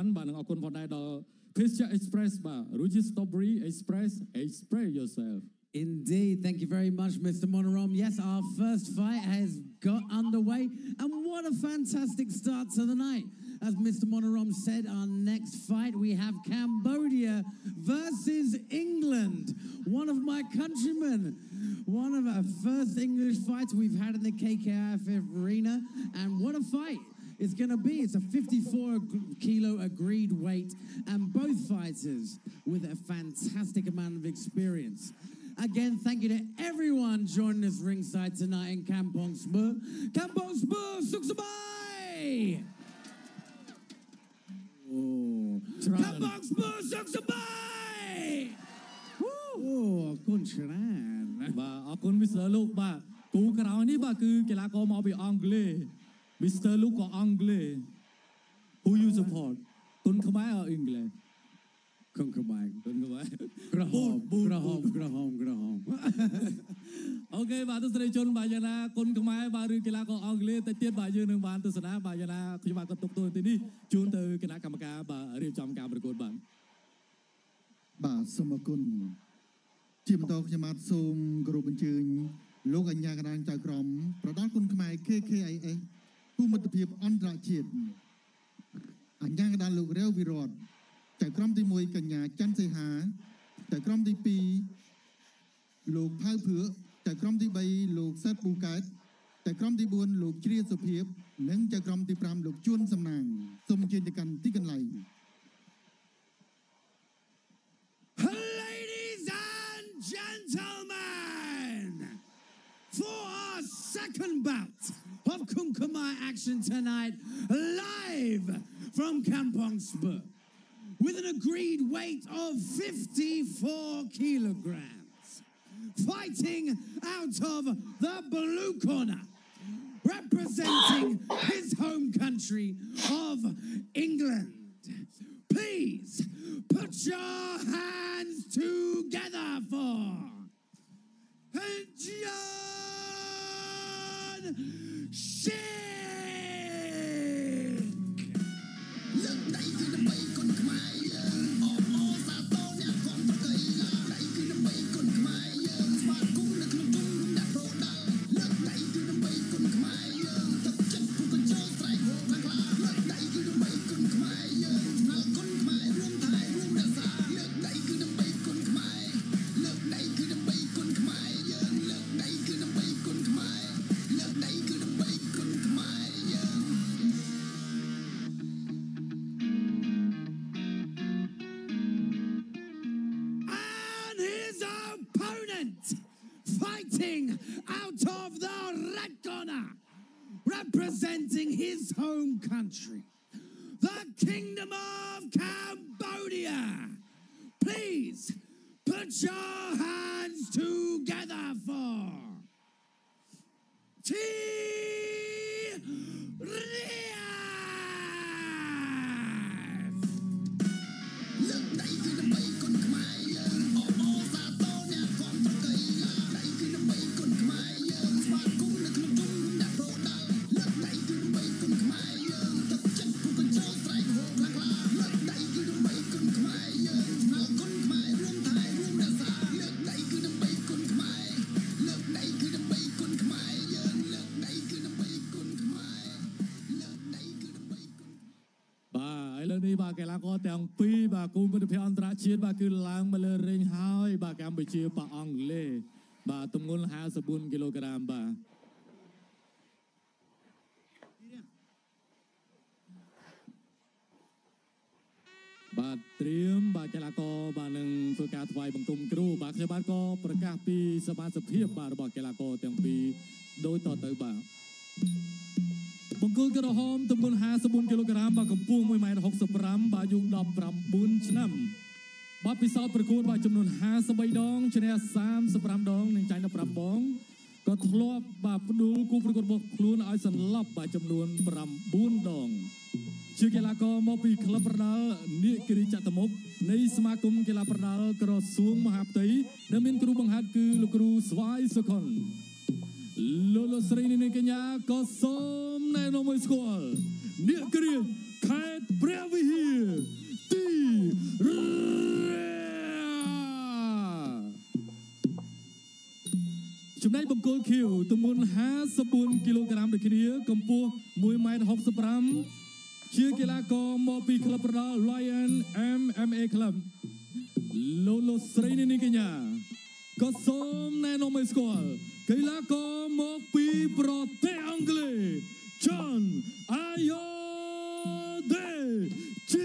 បាទនឹងអរគុណផងដែរដល់ Pizza Express បាទ Ruji Strawberry Express express yourself Indeed, thank you very much, Mr. Monorom. Yes, our first fight has got underway, and what a fantastic start to the night. As Mr. Monorom said, our next fight, we have Cambodia versus England. One of my countrymen, one of our first English fights we've had in the KKIFF arena, and what a fight it's going to be. It's a 54-kilo agreed weight, and both fighters with a fantastic amount of experience. Again, thank you to everyone joining us ringside tonight in Kampong Spur. Kampong Spur, Suk Sabai! Oh, Kampong Spur, Suk Sabai! Oh, អរគុណច្រើនបាទអរគុណ Mr. Luke បាទគូក្រោយនេះបាទគឺកីឡាករមកពីអង់គ្លេស Mr. Luke ក៏អង់គ្លេស Who you support គុនខ្មែរឬអង់គ្លេសគុនខ្មែរក្រហមអូខេបាទទស្សនិកជនបាទយ៉ាងណាគុនខ្មែរបាទឬកីឡាករអង់គ្លេសតែទៀតបាទយើងនឹងបានទស្សនាបាទយ៉ាងណាខ្ញុំបាទក៏ទុកទូទីនេះជូនទៅគណៈកម្មការបាទរៀបចំការប្រកួតបាទសូមអរគុណជាបន្តខ្ញុំបាទសូមគោរពអញ្ជើញលោកអញ្ញាកណ្ដាលចៅក្រមប្រដាល់គុនខ្មែរ KKIS គូមិត្តភាពអន្តរជាតិអញ្ញាកណ្ដាលលោករេវវិរតចៅក្រមទី1កញ្ញាច័ន្ទសីហាចៅក្រមទី2លោកផៅភឿចៅក្រមទី3លោកសែតពូកែតចៅក្រមទី4លោកជ្រាសុភាពនិងចៅក្រមទី5លោកជួនសំណាងសូមអញ្ជើញទៅកាន់ទីកន្លែង Ladies and gentlemen, for our second bout of Kumkumai action tonight, live from Kampong Spur, with an agreed weight of 54 kilograms, fighting out of the blue corner, representing his home country of England. Please put your hands together for John Sheik. Fighting out of the red corner, representing his home country, the Kingdom of Cambodia. Please put your hands together for នេះបាទកីឡាករទាំងពីរបាទគូមិត្តភាពអន្តរជាតិបាទគឺឡើងមកលើរេងហើយបាទកម្ពុជាប៉ះអង់គ្លេសបាទទម្ងន់54គីឡូក្រាមបាទបាទត្រៀមបាទកីឡាករបាទនឹងធ្វើការថ្វាយបង្គំគ្រូបាទខ្ញុំបាទក៏ប្រកាសពីសមាជិកភាពបាទរបស់កីឡាករទាំងពីរដូចតទៅបាទបង្គោលក្រហមទម្ងន់54គីឡូក្រាមបាទកម្ពស់1.65 ម៉ែត្របាទអាយុ19ឆ្នាំបាទពិសោធន៍ប្រកួតបាទចំនួន53ដងឈ្នះ35ដងនិងចាញ់15បងក៏ធ្លាប់បាទផ្ដួលគូប្រកួតរបស់ខ្លួនឲ្យសន្លប់បាទចំនួន9ដងជាកីឡាករមកពីក្លឹបប្រដាល់នាគិរីចតុមុខនៃសមាគមកីឡាប្រដាល់ក្រសួងមហាផ្ទៃដែលមានគ្រូបង្ហាត់គឺលោកគ្រូស្វាយសុខុនលោកស្រីនាងកញ្ញាក៏សូមណែនាំឲ្យស្គាល់នាគិរីខេត្តព្រះវិហារង្គោលខៀវទម្ងន់54គីឡូក្រាមដូចគ្នាកម្ពស់1.65 ម៉ែត្រជាកីឡាករមកពីក្លឹបប្រដាល់ Lion MMA Club លោកស្រីនេះកញ្ញាក៏សូមណែនាំឲ្យស្គាល់កីឡាករមកពីប្រទេសអង់គ្លេស John Ayodele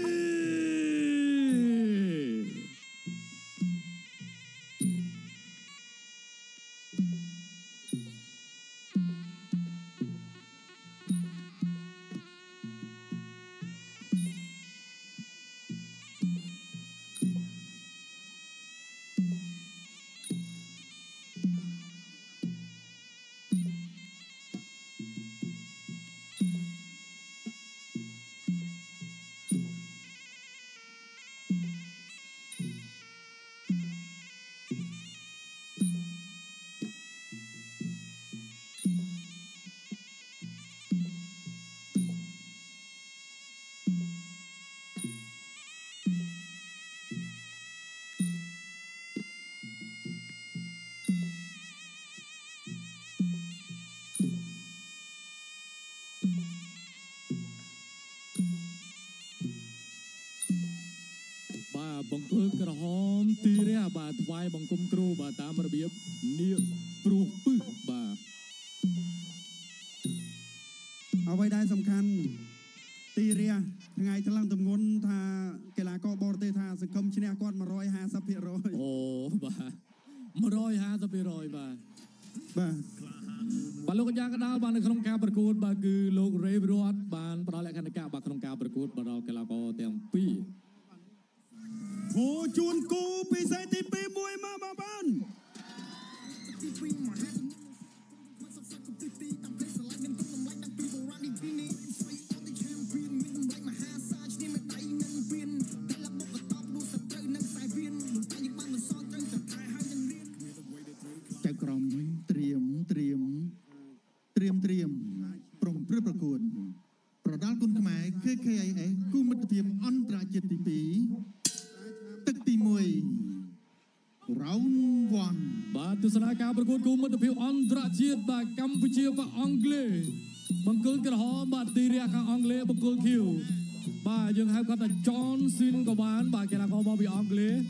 បង្គោលក្រហមទីរះបាទថ្វាយបង្គំគ្រូបាទតាមរបៀបនាគព្រោះពឹសបាទអ្វីដែលសំខាន់ទីរះថ្ងៃថ្លឹងទម្ងន់ថាកីឡាករបរទេសថាសង្គមឈ្នះគាត់ 150% អូបាទ 150% បាទលោកកញ្ញាកដាលបាននៅក្នុងការប្រកួតបាទគឺលោក Ray Roth បានផ្ដល់លក្ខណៈបាទក្នុងការប្រកួតដល់កីឡាករទាំងពីរគូជួនគូពិសេសទី2មួយមកបងប្អូនចៅក្រមត្រៀមប្រំព្រឹត្តប្រកួតប្រដាល់គុណខ្មែរ KKIS គូមិត្តភាពអន្តរជាតិទី2ទឹកទី1 round 1 បាទទស្សនាការប្រកួតគូមិត្តភាពអន្តរជាតិបាទកម្ពុជាvàអង់គ្លេសបង្គោលក្រហមបាទទីរះខាងអង់គ្លេសបង្គោលខៀវបាទយើងហៅគាត់ថា John Sin ក៏បានបាទកីឡាករមកពីអង់គ្លេស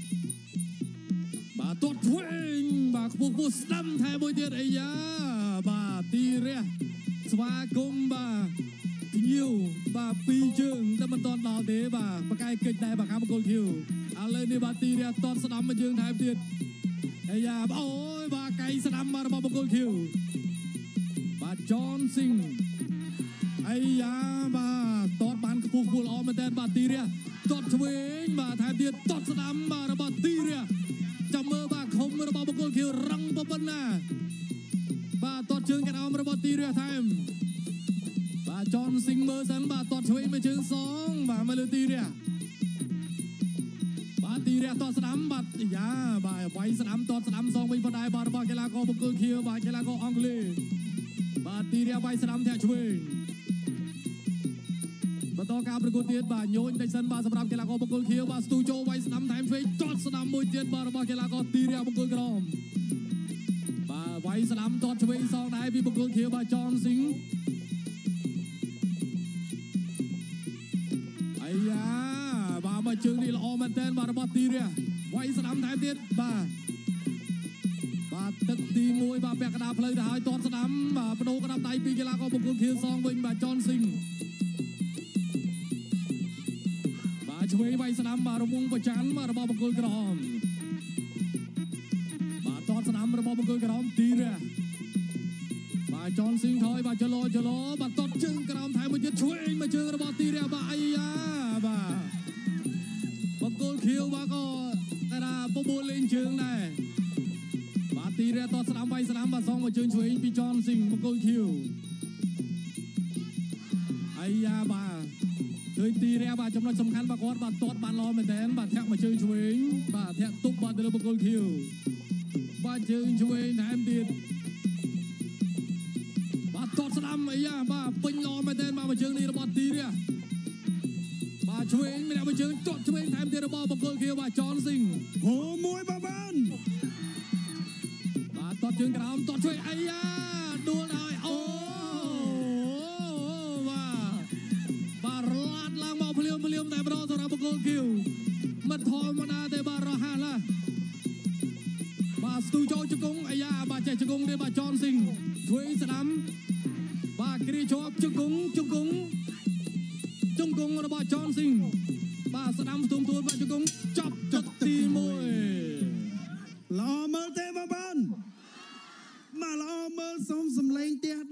បាទទាត់ឆ្វេងបាទខ្ពស់ស្ដាំថែមួយទៀតអាយ៉ាបាទទីរះស្វាគមន៍បាទភ្ញៀវបាទពីរជើងតែមិនទាន់ដល់ទេបាទបកាយកិច្ចដែរបាទខាងបង្គោលខៀវឥឡូវនេះបាទទីរះទាត់ស្ដាំមកយើងថែមទៀតអាយ៉ាអូយបាទកៃស្ដាំមករបស់បង្គោលខៀវបាទ John Sin អាយ៉ាបាទទាត់បានខ្ពស់ល្អមែនតើបាទទីរះទាត់ឆ្វេងបាទថែមទៀតទាត់ស្ដាំបាទរបស់ទីរះចាំមើលបាទខុំរបស់បង្គោលខៀវរឹងប៉ុណ្ណាបាទទាត់ជើងកណ្ដោមរបស់ទីរះថែមបាទ John Sin មើលសិនបាទទាត់ឆ្វេងមកជើងសងបាទមកលើទីរះបាទទីរះទាត់ស្ដាំបាទយ៉ាបាទវាយស្ដាំទាត់ស្ដាំសងវិញប៉ុណ្ណាបាទរបស់កីឡាករបង្គោលខៀវបាទកីឡាករអង់គ្លេសបាទទីរះវាយស្ដាំធាក់ឆ្វេងបន្តការប្រកួតទៀតបាទញូនតិចសិនបាទសម្រាប់កីឡាករបង្គោលខៀវបាទស្ទូជូវាយស្ដាំថែមឆ្វេងទាត់ស្ដាំមួយទៀតបាទរបស់កីឡាករទីរះបង្គោលក្រមបាទវាយស្ដាំទាត់ឆ្វេងសងដែរពីបង្គោលខៀវបាទ John Sin អាយ៉ាបាទមកជើងនេះល្អមែនតើបាទរបស់ទីរះវាយស្ដាំថែមទៀតបាទទឹកទី1បាទពាក់កណ្ដាលផ្លូវទៅហើយទាត់ស្ដាំបាទបដូរក្តាប់ដៃពីកីឡាករបង្គោលខៀវសងវិញបាទ John Sin បាទឆ្វេងវាយស្ដាំបាទរង្វង់ប្រច័ណ្ឌបាទរបស់បង្គោលក្រមបាទទាត់ស្ដាំរបស់បង្គោលក្រមទីរះបាទ John Sin ថយបាទចលោបាទទាត់ជើងក្រោមថែមមួយទៀតឆ្វេងមកជើងរបស់ទីរះបាទអាយ៉ាបាទបង្គោលខៀវបាទក៏តែថាបបួលលេងជើងដែរបាទទីរះទាត់ស្ដាំវាយស្ដាំបាទសងមកជើងឆ្វេងពី John Sin បង្គោលខៀវអាយ៉ាបាទឃើញទីរះបាទចំណុចសំខាន់បាទគាត់បាទទាត់បានល្អមែនតើបាទធាក់មកជើងឆ្វេងបាទធាក់ទប់បាទទៅលើបង្គោលខៀវបាទជើងឆ្វេងថែមទៀតបាទទាត់ស្ដាំអាយ៉ាបាទពេញល្អមែនតើបាទមកជើងនេះរបស់ទីរះបាទឆ្វេងម្នាក់មកជើងទាត់ឆ្វេងថែមទៀតរបស់បង្គោលខៀវបាទ John Sin ហូមួយបងប្អូនបាទទាត់ជជើងក្រោមតជួយអាយ៉ាដួលហើយអូបាទឡាត់ឡើងមកភ្លាមតែម្ដងសម្រាប់បង្គោលគីវមិនធម្មតាទេបាទរហ័សឡាបាទស្ទូចូលជង្គង់អាយ៉ាបាទចេះជង្គង់ទេបាទចនស៊ីងជួយស្ដាំបាទគ្រាជាប់ជង្គង់របស់ចនស៊ីងបាទស្ដាំផ្ទុំទួលបាទជង្គង់ចាប់ទឹកទី1 ល្អមើលទេបងប្អូនមកល្អមើលសូមសំឡេងទៀត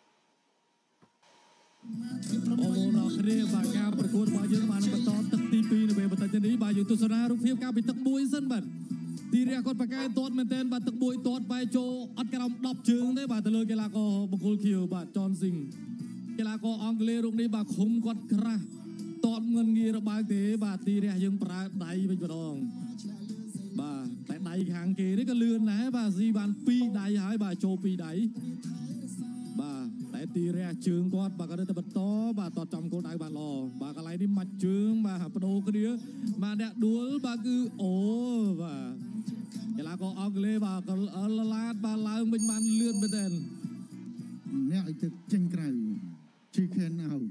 អូដល់គ្នាបាទការប្រកួតរបស់យើងបានបន្តទឹកទី2នៅពេលបន្តិចនេះបាទយើងទស្សនារូបភាពការពីទឹក1សិនបាទទីរះគាត់ប្រកែទាត់មែនទែនបាទទឹក1ទាត់បែរចូលអត់ក្រោម10ជើងទេបាទទៅលើកីឡាករបង្គោលខៀវបាទចនស៊ីងកីឡាករអង់គ្លេសរូបនេះបាទឃុំគាត់ក្រាស់ទាត់ងិនងាយរបើកទេបាទទីរះយើងប្រើដៃវិញម្ដងបាទតែដៃខាងគេនេះក៏លឿនដែរបាទស៊ីបាន2ដៃហើយបាទចូល2ដៃបាទតែទីរះជើងគាត់បាទក៏ទៅបន្តបាទតចំគោលដៅបានល្អបាទកន្លែងនេះមាច់ជើងបាទបដូរគ្នាបាទអ្នកដួលបាទគឺអូបាទកីឡាករអង់គ្លេសបាទក៏ឡាតបាទឡើងវិញបានលឿនមែនទែនអ្នកឲ្យទឹកចេញក្រៅ chicken out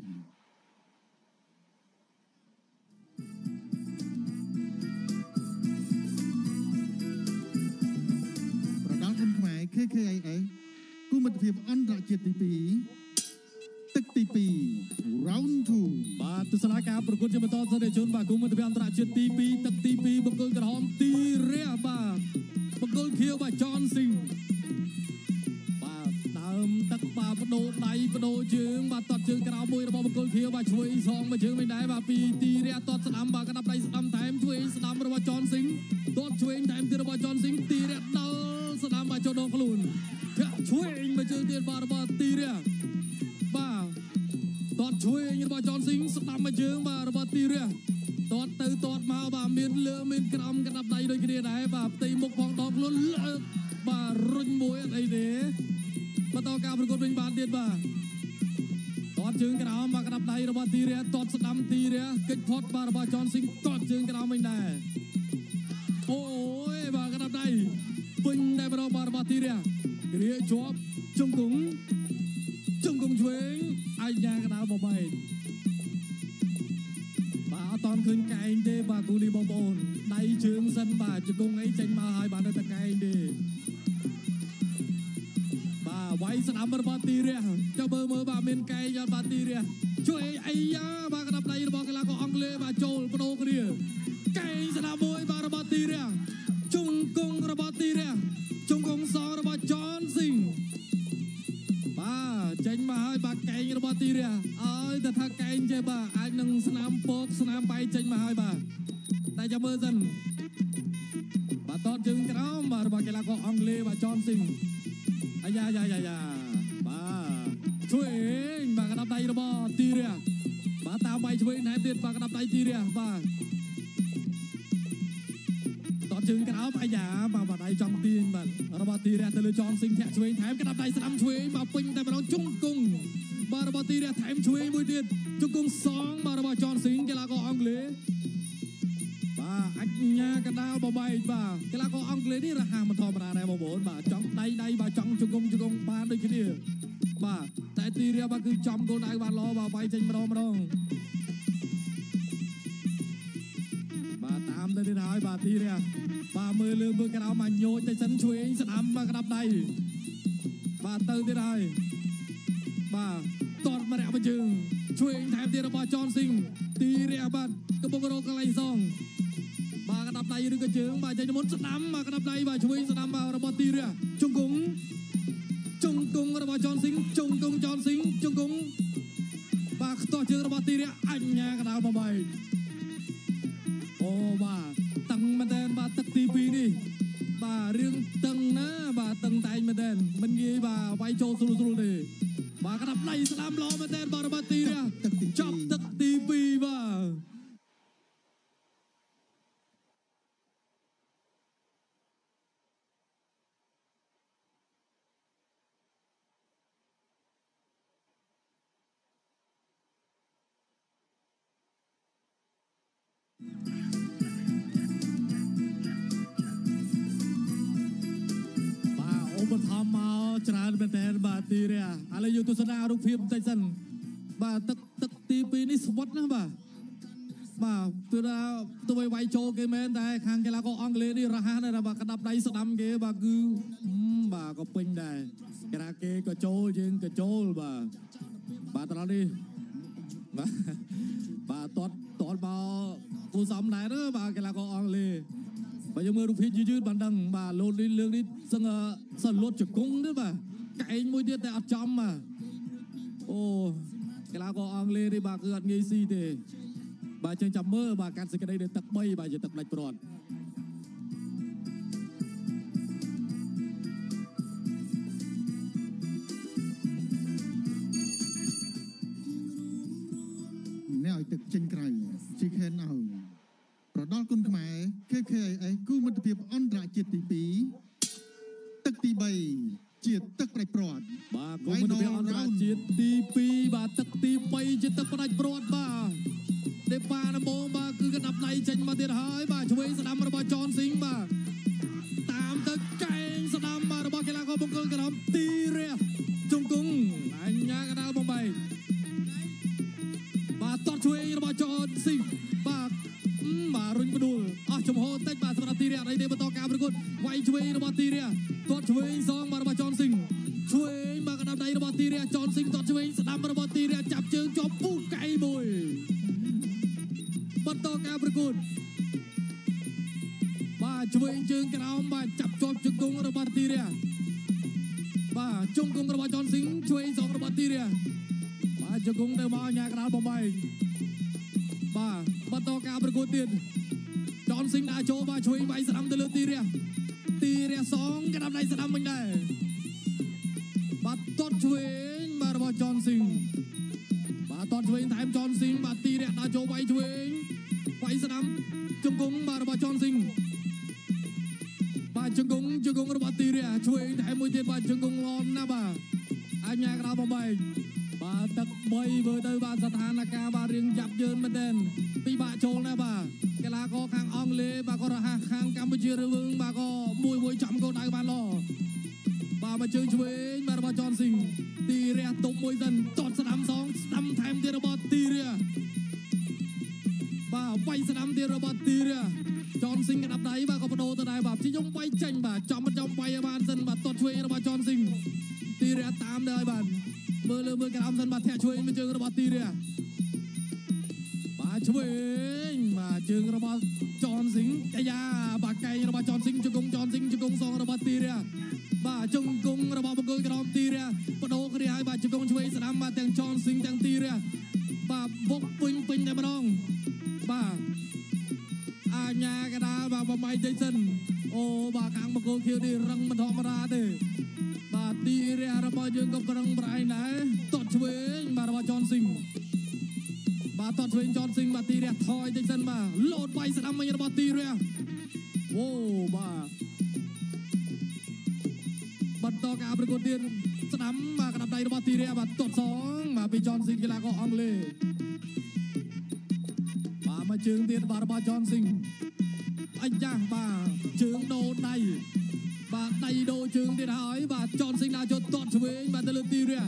ប្រដាល់គុនខ្មែរ KKIS គូមិត្តភាពអន្តរជាតិទី2ទឹកទី2 round 2 បាទទស្សនាការប្រកួតជាបន្តសិទ្ធិជនបាទគូមិត្តភាពអន្តរជាតិទី2ទឹកទី2បង្គោលក្រហមទីរះបាទបង្គោលខៀវបាទចនស៊ីងបាទដើមទឹកបាទបដូរដៃបដូរជើងបាទតត់ជើងក្រៅមួយរបស់បង្គោលខៀវបាទជួយសងមួយជើងមិនដែរបាទពីទីរះតត់ស្ដាំបាទកណ្ដាប់ដៃស្ដាំថែមជួយស្ដាំរបស់ចនស៊ីងតត់ជួយថែមទៀតរបស់ចនស៊ីងទីរះដល់ស្ដាំបាទចូលដងខ្លួនជួយមួយជើងទៀតបាទរបស់ទីរះបាទតតជួយរបស់ចនស៊ីងស្ដាំមួយជើងបាទរបស់ទីរះតតទៅតតមកបាទមានលើមានក្រោមកណ្ដាប់ដៃដូចគ្នាដែរបាទផ្ទៃមុខផងដងខ្លួនលើកបាទរុញមួយអត់អីទេបន្តការប្រកួតវិញបានទៀតបាទតតជើងក្រោមបាទកណ្ដាប់ដៃរបស់ទីរះតតស្ដាំទីរះកិច្ចផុតបាទរបស់ចនស៊ីងតតជើងក្រោមវិញដែរអូយបាទកណ្ដាប់ដៃពេញតែម្ដងបាទរបស់ទីរះគ្រាជាប់ជង្គង់ឆ្វេងអាយ៉ាកណ្ដាលបបែកបាទអត់តន់ឃើញកែងទេបាទគូនេះបងប្អូនដៃជើងសិនបាទជង្គង់អីចេញមកហើយបាទនៅតែកែងទេបាទវាយស្ដាំរបស់ទីរះចុះមើលបាទមានកែងអត់បាទទីរះជួយអាយ៉ាបាទកណ្ដាប់ដៃរបស់កីឡាករអង់គ្លេសបាទចូលបដូរគ្នាកែងស្ដាំមួយបាទរបស់ទីរះជង្គង់របស់ទីរះជង្គង់សងរបស់ចនស៊ីងបាទចេញមកហើយបាទកែងរបស់ទីរះឲ្យតែថាកែងចេះបាទអាចនឹងស្នាមពកស្នាមបែកចេញមកហើយបាទតែចាំមើលសិនបាទតតជើងក្រោមបាទរបស់កីឡាករអង់គ្លេសបាទចនស៊ីងអាយ៉ាបាទជួយបាទកណ្ដាប់ដៃរបស់ទីរះបាទតាមវាយជួយណែទៀតបាទកណ្ដាប់ដៃទីរះបាទតតជើងក្រោមអាយ៉ាបាទដៃចំទាញបាទរបស់ទីរះទៅលើចនស៊ីងធាក់ឆ្វេងថែមកណ្ដាប់ដៃស្ដាំឆ្វេងបាទពេញតែម្ដងជង្គង់បាទរបស់ទីរះថែមឆ្វេងមួយទៀតជង្គង់សងបាទរបស់ចនស៊ីងកីឡាករអង់គ្លេសបាទអញ្ញាកដាលបបែកបាទកីឡាករអង់គ្លេសនេះរហ័សមិនធម្មតាដែរបងប្អូនបាទចង់ដៃបាទចង់ជង្គង់បានដូចគ្នាបាទតែទីរះបាទគឺចំគោលដៅបានល្អបាទបែកចេញម្ដងបាទតាមទៅទៀតហើយបាទទីរះបាទមើលលើមើលក្រោមមកញោចទៅសិនឆ្វេងស្ដាំបាទក្តាប់ដៃបាទទៅទៀតហើយបាទតតមករយៈមួយជើងឆ្វេងថែមទៀតរបស់ចនស៊ីងទីរះបាទកំពុងរកកន្លែងសងបាទក្តាប់ដៃឬក៏ជើងបាទចេញទៅមុនស្ដាំបាទក្តាប់ដៃបាទឆ្វេងស្ដាំបាទរបស់ទីរះជង្គង់របស់ចនស៊ីងជង្គង់ចនស៊ីងជង្គង់បាទខ្ទាស់ជើងរបស់ទីរះអញ្ញាកដាលបបែកអូបាទតឹងមែនទែនបាទទឹកទី2នេះបាទរឿងតឹងណាបាទតឹងតែងមែនទែនមិនងាយបាទវាយចូលស្រួលទេបាទក្តាប់ដៃស្ដាំល្អមែនទែនបាទរបស់ទីរះចាប់ទឹកទី2បាទឧបត្ថเป็นแทนบาตีเรียอะไรอยู่ตุสนารูปพิมพ์ใจสันบาตึกตีปีนี้สวัสดนะบ่าตัวไวโจเกมแต่คางกีฬาก็อังกฤษนี่ราฮานะบ่ากระดับได้สดำเกบ่าคือบ่าก็เป็นได้กีฬาเกก็โจยิงก็โจบ่าตอนนี้บ่าตอนบ่าผู้สำไหนเนอะบ่ากีฬาก็อังกฤษบ่ายังมือรูปพิมพ์ยืดบันดังบ่าโลดเรื่องนี้สลดจุกงด้วยบ่าไก่มวยเดียแต่อัดจำโอ้กีฬาก็อังกฤษนี่บ่าคืออัดงี้สิเดบาจึงจับมือบาการสกัดได้ตักใบบาจะตักได้ปลอดเนี่ยตึกจิงไกรชิคเคนเอาประดอลกุนขมายเคไอ้กู้มันตะเพียบอันตรจิตตีปีตึกตีใบเจียดตึกได้ปลอดบากู้มันตะเพียบอันตรจิตตีปีบาตึกตีใบจะตักได้ปลอดบาเดปานะโมบาคือกระดับไหลเจนมาเตียหายบาช่วยสนามระบาจอนสิงบาตามตะแกงสนามมาระบากีฬาก็บังเกิดกระดับตีเรียจงกุ้งอันยากระดาบงใบบาตอดช่วยระบาจอนสิงบารุ่งกระดูจมโหเต็กบาสำหรับตีเรียในเดบต่อการประกวดไวช่วยระบาตีเรียตอดช่วยสองมาระบาจอนสิงช่วยมากระดับไหลระบาตีเรียจอนสิงตอดช่วยสนามระบาตีเรียจับเชิงจอบปุ๊กไก่บุยต่อการประกวดบ่าช่วยจึงกระเอาบ่าจับจอบจุกงระบาดตีเรียบ่าจงกงระบาดจอนสิงช่วยสองระบาดตีเรียบ่าจุกงได้มาหยากระเอาบ่ายบ่าต่อการประกวดตีนจอนสิงได้โจบ่าช่วยใบสนามเตลือตีเรียสองกระดับในสนามมันได้บ่าต้นช่วยมาระบาดจอนสิงบ่าต้นช่วยไทม์จอนสิงบ่าตีเรียได้โจใบช่วยไว้สนามจงกงบาระบาจอนสิงบาจงกงระบาตีเรียช่วยแถมมวยเทียนบาจงกงล้อมนะบาอันยากระบาใบบาตักใบเบอร์เตอร์บาสถานการณ์บาเรียงยับเยินมาเด่นตีบาโจนะบากีฬาก็ข้างอังเลบาก็ระหักข้างกัมพูชีระเบิงบาก็มวยจำก็ได้บาล้อบามาเจอช่วยบาระบาจอนสิงตีเรียตบมวยดันตอดสนามสองสนามแถมเทียนระบาตีเรียบ่าไว้สนามเดียร์บาตีเรียจอนสิงกันอับไหนบ่าก็ปโดตะได้บ่าที่ยงไว้เจงบ่าจอมไว้บานสันบ่าตอดช่วยระบาจอนสิงตีเรียตามได้บ่าเมื่อกันอับสันบ่าแทช่วยไม่เจอระบาตีเรียบ่าช่วยบ่าเจอระบาจอนสิงกะยาบ่าไก่ระบาจอนสิงจุกงจอนสิงจุกงสองระบาตีเรียบ่าจงกงระบาบังเกิดกระดอมตีเรียปโดกระดิ่งบ่าจุกงช่วยสนามบ่าแต่งจอนสิงแต่งตีเรียบ่าบกปิงแต่มาดองบ่าอาญากระดาบ่าไม่ใจสันโอ้บ่าข้างมาโกเขียวนี่รังมันธรรมดาเด้บ่าตีเรียระบายยังกับกระดังไบรไหนตอดช่วยบ่าระบายจอนสิงบ่าตอดช่วยจอนสิงบ่าตีเรียถอยใจสันบ่าโหลดไปสนามมันระบายตีเรียโอ้บ่าบัดต่อการประกวดเตียนสนามมากระดับใดระบายตีเรียบ่าตอดสองบ่าไปจอนสิงกีฬาก็อังเลมาจึงเตียนบาระบาจอนสิงไอ้ย่างบาจึงโดไดบาไดโดจึงเตียนหายบาจอนสิงนาจนตอดเฉวยบาตะลึงตีเรีย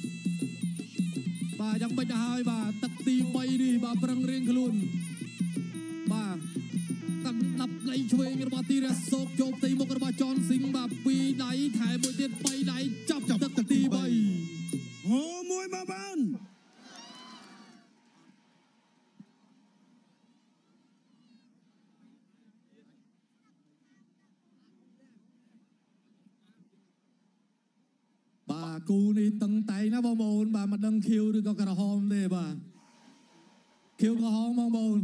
บายังไม่ได้หายบาตักตีไปดีบาปรังเรียงขลุ่นบากันนับไล่เฉวยระบาตีเรียโศกโจมตีมกระบาจอนสิงบาปีไหนถ่ายมวยเตียนไปไหนจับตักตีไปโอ้มวยมาบ้านบ่ากูนี่ตั้งใจนะบอลบอลบ่ามาดังคิวหรือก็กระหอมเด้บ่าคิวกระหอมมองบอล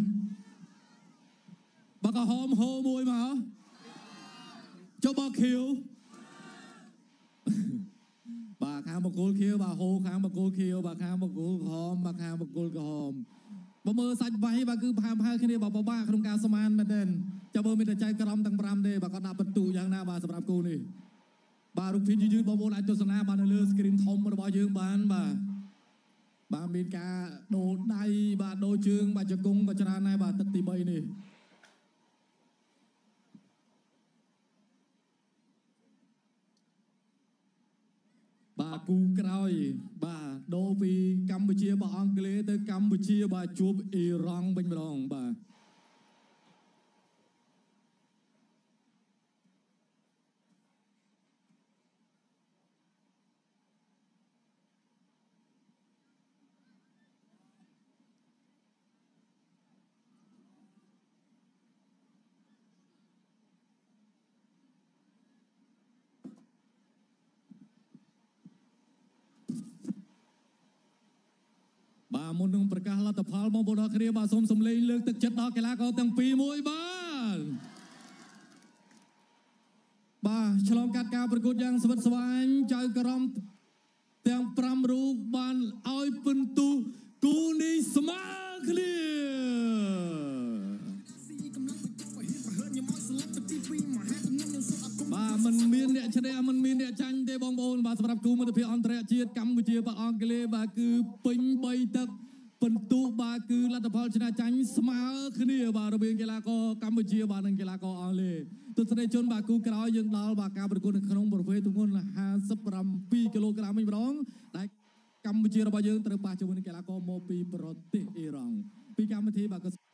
บ่ากระหอมโฮมวยมาเจ้าบ่าคิวบ่าข้างบ่ากูคิวบ่าโฮข้างบ่ากูคิวบ่าข้างบ่ากูหอมบ่าข้างบ่ากูกระหอมบ่มือสัจไว้บ่าคือพามแค่นี้บ่าบ้าขนมกาสมานมาเด่นจะบ่มีแต่ใจกระรำตั้งปรำเด้บ่าก็นับประตูอย่างหน้าบ่าสำหรับกูนี่บารุพินยืดบอลบอลไอตัวสนามบาเลือสกรีนทอมบอลยืงบานบามีกาโดดได้บาโดจึงบาจะกงบาจราในบาตัดตีใบนี่ bà cú còi bà đô vì Campuchia bà Anglê tới Campuchia bà chụp Iran bên lòng bà bà muốn nângประกาศ lật tập pháo mong bộ đo kia bà xôm xôm lên lượcទឹកchất đó cái lá có từng pi mũi bà bàฉลองการประกวดอย่างสวัสดิ์ใจกระรำទាំង5រូបបានឲ្យពិន្ទុគូនេះស្មើគ្នាបាទมันមានអ្នកឈ្នះมันមានអ្នកចាញ់ទេបងប្អូនបាទសម្រាប់គូមិត្តភាពអន្តរជាតិកម្ពុជាបាទអង់គ្លេសបាទគឺពេញ3ទឹកពិន្ទុបាទគឺលទ្ធផលឈ្នះចាញ់ស្មើគ្នាបាទរវាងកីឡាករកម្ពុជាបាទនិងកីឡាករអង់គ្លេសទស្សនិកជនបាទគូក្រោយយើងដល់បាទការប្រកួតនៅក្នុងប្រភេទទម្ងន់57គីឡូក្រាមវិញម្ដងដែលកម្ពុជារបស់យើងត្រូវប៉ះជាមួយនឹងកីឡាករមកពីប្រទេសអ៊ីរ៉ង់ពីកម្មវិធីបាទ